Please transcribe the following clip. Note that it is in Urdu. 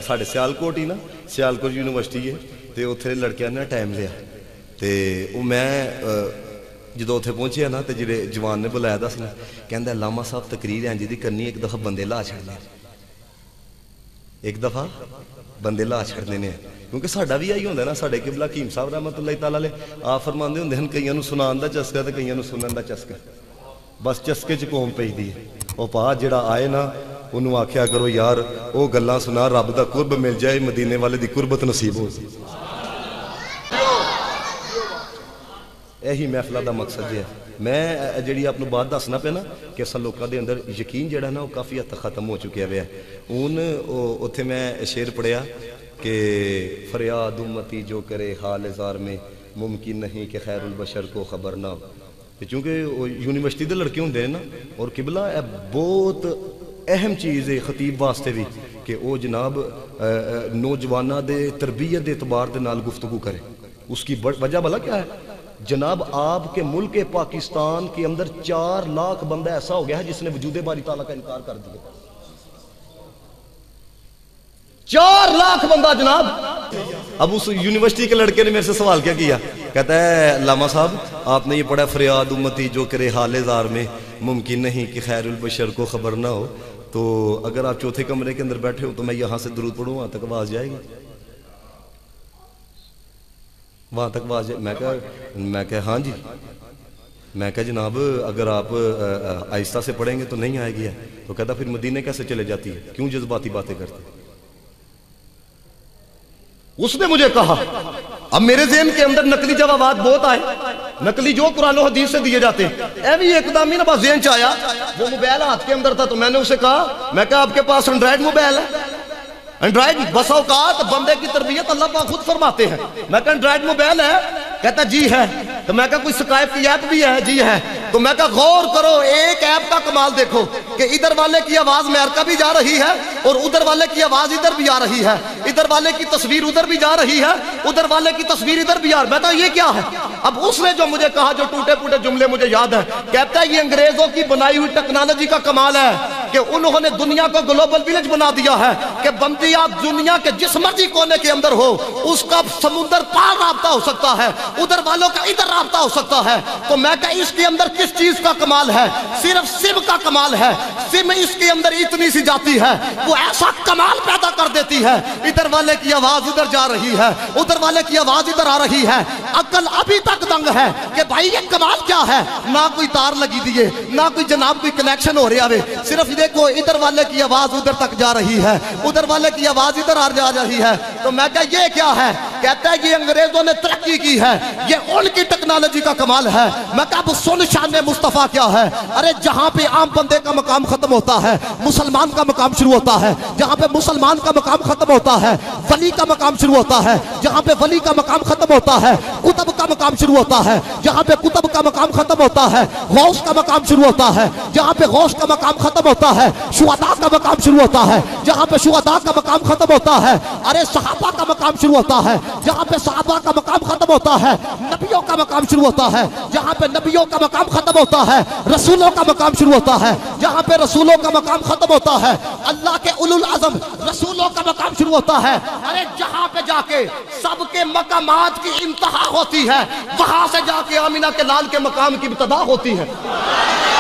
ساڑھے سیالکوٹ ہی نا سیالکوٹ یونیورسٹی ہے تے اتھے لڑکیاں نے ٹائم لیا تے میں جدو اتھے پہنچیا نا تے جڑے جوان نے بلایا دا سنا کہندا علامہ صاحب تقریر ہیں جی کرنی ایک دفعہ بندے لا چھڑنے ایک دفعہ بندے لا چھڑنے نے کیونکہ ساڈا بھی آئی ہوندہ نا ساڑھے قبلہ حکیم صاحب رحمت اللہ تعالیٰ علیہ آپ فرماندے ہوندے ہیں کئیاں نو سنان دا چسکا تے کئیاں نو سنن دا چسکا بس چسکے چ قوم پئی دی ہے او پا جڑا آئے نا انہوں آکھیا کرو یار او گلاں سنا رب دا قرب مل جائے مدینے والے دی قربت نصیب ہو یہی محفلہ دا مقصد ہے میں جڑی آپ نے بات دسنا پہ نا کہ اصل لوکاں دے اندر یقین جڑا نا وہ کافی حد تک ختم ہو چکیا ہے اون اتھے میں شعر پڑھیا کہ فریاد امتی جو کرے حال زار میں ممکن نہیں کہ خیر البشر کو خبر نہ ہو چونکہ یونیورسٹی دے لڑکے ہوندے ہیں نا اور قبلہ بہت اہم چیز ہے خطیب واسطے بھی کہ وہ جناب نوجوانہ دے تربیت دے اعتبار دے نال گفتگو کرے اس کی وجہ بھلا کیا ہے جناب آپ کے ملک پاکستان کے اندر 4 لاکھ بندہ ایسا ہو گیا ہے جس نے وجود باری تعالیٰ کا انکار کر دیا 4 لاکھ بندہ جناب اب اس یونیورسٹی کے لڑکے نے میرے سے سوال کیا کہتا ہے علامہ صاحب آپ نے یہ پڑھا فریاد امتی جو کرے حال زار میں ممکن نہیں کہ خیر البشر کو خبر نہ ہو تو اگر آپ چوتھے کمرے کے اندر بیٹھے ہو تو میں یہاں سے درود پڑھوں وہاں تک آواز جائے گی وہاں تک آواز میں کہا ہاں جی میں کہا جناب اگر آپ آہستہ سے پڑھیں گے تو نہیں آئے گی ہے تو کہتا پھر مدینے کیسے چلے جاتی ہے کیوں جذباتی باتیں کرتے اس نے مجھے کہا اب میرے ذہن کے اندر نقلی جوابات بہت آئے نقلی جو قرآن و حدیث سے دیے جاتے ہیں اے بھی ایک دم ہی نا بس ذہن چاہیا وہ موبائل ہاتھ کے اندر تھا تو میں نے اسے کہا میں کہا آپ کے پاس اینڈرائیڈ موبائل ہے اینڈرائیڈ بس اوقات بندے کی تربیت اللہ پاک خود فرماتے ہیں میں کہا اینڈرائیڈ موبائل ہے کہتا جی ہے تو میں کہا کوئی سکائپ کی ایپ بھی ہے جی ہے تو میں کہا غور کرو ایک ایپ کا کمال دیکھو کہ ادھر والے کی آواز امریکہ بھی جا رہی ہے اور ادھر والے کی آواز ادھر بھی آ رہی ہے ادھر والے کی تصویر ادھر بھی جا رہی ہے ادھر والے کی تصویر ادھر بھی آ رہی ہے میں کہا یہ کیا ہے اب اس نے جو مجھے کہا جو ٹوٹے پوٹے جملے مجھے یاد ہے کہتا ہے یہ انگریزوں کی بنائی ہوئی ٹیکنالوجی کا کمال ہے کہ انہوں نے دنیا کو گلوبل ویلیج بنا دیا ہے کہ بندی آپ دنیا کے جس مرضی کونے کے اندر ہو اس کا سمندر پار رابطہ ہو سکتا ہے ادھر والوں کا ادھر رابطہ ہو سکتا ہے تو میں کہا اس کے اندر کس چیز کا کمال ہے صرف سم کا کمال ہے سم اس کے اندر اتنی سی جاتی ہے وہ ایسا کمال پیدا کر دیتی ہے ادھر والے کی آواز ادھر جا رہی ہے ادھر والے کی آواز ادھر آ رہی ہے عقل ابھی تک دنگ ہے کہ بھائی یہ کمال کیا ہے نہ کوئی تار لگی دیئے نہ کوئی جناب کوئی کنیکشن ہو رہا ہے صرف دیکھو ادھر والے کی آواز ادھر تک جا رہی ہے ادھر والے کی آواز ادھر آ جا رہی ہے تو میں کہا یہ کیا ہے کہتا ہے یہ انگریزوں نے ترقی کی ہے یہ ان کی ٹیکنالوجی کا کمال ہے میں کہا اب سن شان مصطفیٰ کیا ہے ارے جہاں پہ عام بندے کا مقام ختم ہوتا ہے مسلمان کا مقام شروع ہوتا ہے جہاں پہ مسلمان کا مقام ختم ہوتا ہے ولی کا مقام شروع ہوتا ہے جہاں پہ ولی کا مقام ختم ہوتا ہے قطب کا مقام شروع ہوتا ہے جہاں پہ قطب کا مقام ختم ہوتا ہے غوث کا مقام شروع ہوتا ہے جہاں پہ غوث کا مقام ختم ہوتا ہے شہداء کا مقام شروع ہوتا ہے جہاں پہ شہداء کا مقام ختم ہوتا ہے ارے صحابہ کا مقام شروع ہوتا ہے جہاں پہ صحابہ کا مقام ختم ہوتا ہے نبیوں کا مقام شروع ہوتا ہے جہاں پہ نبیوں کا مقام ختم ہوتا ہے رسولوں کا مقام شروع ہوتا ہے جہاں پہ رسولوں کا مقام ختم ہوتا ہے اللہ کے اولو العزم رسولوں کا مقام شروع ہوتا ہے ارے جہاں پہ جا کے سب کے مقامات کی انتہا ہوتی ہے وہاں سے جا کے آمینہ کے لال کے مقام کی ابتدا ہوتی ہے